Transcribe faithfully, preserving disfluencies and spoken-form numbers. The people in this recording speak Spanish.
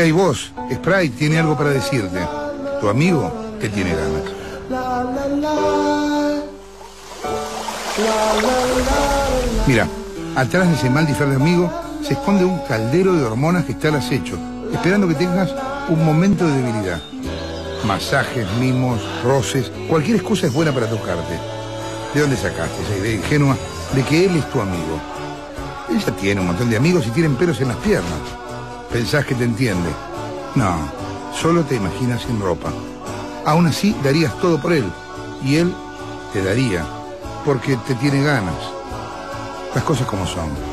hay vos? Sprite tiene algo para decirte. Tu amigo te tiene ganas. Mira, atrás de ese mal disfraz de amigo se esconde un caldero de hormonas que está al acecho, esperando que tengas un momento de debilidad. Masajes, mimos, roces, cualquier excusa es buena para tocarte. ¿De dónde sacaste esa idea ingenua de que él es tu amigo? Ella tiene un montón de amigos y tienen pelos en las piernas. ¿Pensás que te entiende? No, solo te imaginas sin ropa. Aún así darías todo por él, y él te daría, porque te tiene ganas. Las cosas como son.